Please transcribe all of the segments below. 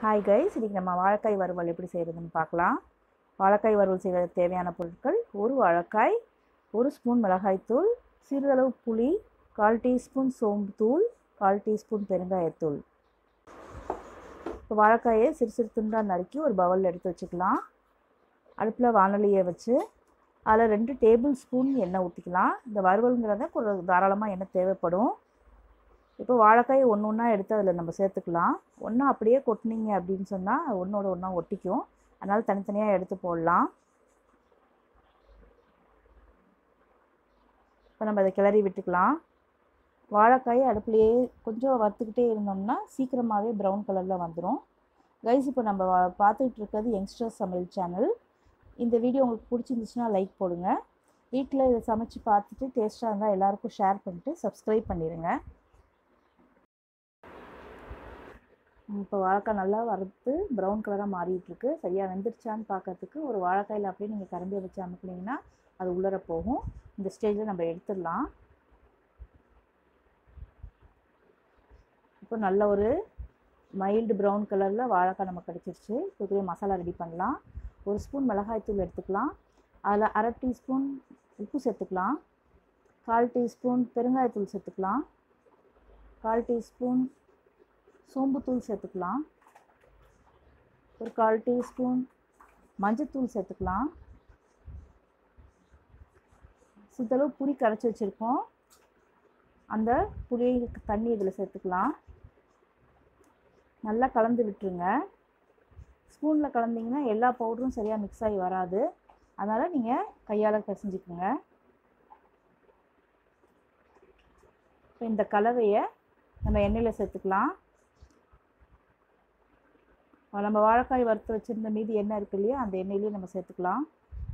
Hi guys, இன்றைக்கி நம்ம வாழைக்காய் வறுவல் எப்படி செய்கிறதுன்னு பார்க்கலாம். வாழைக்காய் வறுவல் செய்வதற்கு தேவையான பொருட்கள்: ஒரு வாழைக்காய், 1 ஸ்பூன் மிளகாய்த்தூள், சிறிதளவு புளி, 1/4 டீஸ்பூன் சோம்புத்தூள், 1/4 டீஸ்பூன் பெருங்காயத்தூள். இப்போ வாழைக்காயை சிறு சிறு துண்டாக நறுக்கி ஒரு பவுலில் எடுத்து வச்சுக்கலாம். அடுப்பில் வானலியை வச்சு அதில் 2 டேபிள் ஸ்பூன் எண்ணெய் ஊற்றிக்கலாம். இந்த வறுவலுங்கிறத கொஞ்சம் தாராளமாக எண்ணெய் தேவைப்படும். இப்போ வாழைக்காய் ஒன்று ஒன்றா எடுத்து அதில் நம்ம சேர்த்துக்கலாம். ஒன்றா அப்படியே கொட்டினீங்க அப்படின்னு சொன்னால் ஒன்றோட ஒன்றா ஒட்டிக்கும். அதனால் தனித்தனியாக எடுத்து போடலாம். இப்போ நம்ம அதை கிளறி விட்டுக்கலாம். வாழைக்காயை அடுப்புலையே கொஞ்சம் வறுத்துக்கிட்டே இருந்தோம்னா சீக்கிரமாகவே ப்ரௌன் கலரில் வந்துடும். கைஸ், இப்போ நம்ம பார்த்துக்கிட்டு இருக்கிறது யங்ஸ்டர்ஸ் சமையல் சேனல். இந்த வீடியோ உங்களுக்கு பிடிச்சிருந்துச்சுன்னா லைக் போடுங்க. வீட்டில் இதை சமைச்சு பார்த்துட்டு டேஸ்ட்டாக இருந்தால் எல்லாருக்கும் ஷேர் பண்ணிட்டு சப்ஸ்கிரைப் பண்ணிடுங்க. இப்போ வாழைக்காய் நல்லா வறுத்து ப்ரௌன் கலராக மாறிட்டுருக்கு. சரியாக வெந்துருச்சான்னு பார்க்கறதுக்கு ஒரு வாழைக்காயில் அப்படியே நீங்கள் கரண்டியை வச்சு அமுக்குனீங்கன்னா அது உள்ளர போகும். இந்த ஸ்டேஜில் நம்ம எடுத்துடலாம். இப்போ நல்ல ஒரு மைல்டு ப்ரௌன் கலரில் வாழைக்காய் நமக்கு கிடச்சிருச்சு. இப்போ மசாலா ரெடி பண்ணலாம். 1 ஸ்பூன் மிளகாய்த்தூள் எடுத்துக்கலாம். அதில் 1/2 டீஸ்பூன் உப்பு சேர்த்துக்கலாம். 1/4 டீஸ்பூன் பெருங்காயத்தூள் சேர்த்துக்கலாம். 1/4 டீஸ்பூன் சோம்புத்தூள் சேர்த்துக்கலாம். ஒரு 1/4 டீஸ்பூன் மஞ்சத்தூள் சேர்த்துக்கலாம். சிறிதளவு புளி கரைச்சி வச்சுருக்கோம். அந்த புளி தண்ணி இதில் சேர்த்துக்கலாம். நல்லா கலந்து விட்டுருங்க. ஸ்பூனில் கலந்திங்கன்னா எல்லா பவுடரும் சரியாக மிக்ஸ் ஆகி வராது. அதனால் நீங்கள் கையால் பிசைஞ்சிக்கோங்க. இப்போ இந்த கலவையை நம்ம எண்ணெயில் சேர்த்துக்கலாம். நம்ம வாழைக்காய் வறுத்து வச்சுருந்த மீதி எண்ணெய் இருக்கு இல்லையா, அந்த எண்ணெயிலேயே நம்ம சேர்த்துக்கலாம்.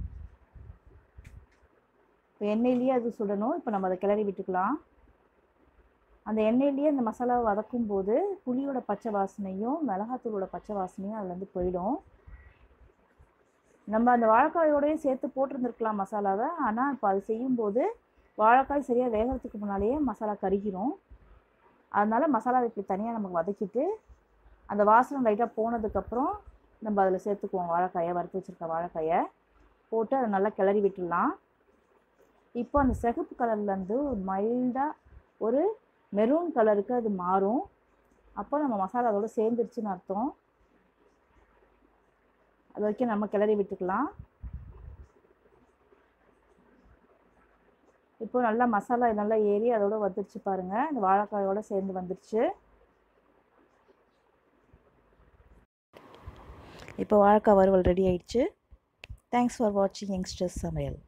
இப்போ எண்ணெயிலேயே அது சுடணும். இப்போ நம்ம அதை கிளறி விட்டுக்கலாம். அந்த எண்ணெயிலேயே அந்த மசாலாவை வதக்கும் போது புளியோட பச்சை வாசனையும் மிளகாத்தூளோட பச்சை வாசனையும் அதுலேருந்து போயிடும். நம்ம அந்த வாழைக்காயோடையே சேர்த்து போட்டிருந்துருக்கலாம் மசாலாவை. ஆனால் இப்போ அது செய்யும்போது வாழைக்காய் சரியாக வேகிறதுக்கு முன்னாலேயே மசாலா கருகிரும். அதனால் மசாலாவை இப்படி தனியாக நமக்கு வதக்கிட்டு அந்த வாசனை லைட்டாக போனதுக்கப்புறம் நம்ம அதில் சேர்த்துக்குவோம். வாழைக்காயை வறுத்து வச்சுருக்க வாழைக்காயை போட்டு அதை நல்லா கிளறி விட்டுடலாம். இப்போ அந்த சிகப்பு கலர்லேருந்து ஒரு மைல்டாக ஒரு மெரூன் கலருக்கு அது மாறும். அப்போ நம்ம மசாலா அதோடு சேர்ந்துருச்சுன்னு அர்த்தம். அது வரைக்கும் நம்ம கிளறி விட்டுக்கலாம். இப்போ நல்லா மசாலா நல்லா ஏறி அதோடு வந்துருச்சு பாருங்கள். இந்த வாழைக்காயோடு சேர்ந்து வந்துருச்சு. இப்போ வாழைக்காய் வறுவல் ரெடி ஆயிடுச்சு. தேங்க்ஸ் ஃபார் வாட்சிங் யங்ஸ்டர்ஸ் சமையல்.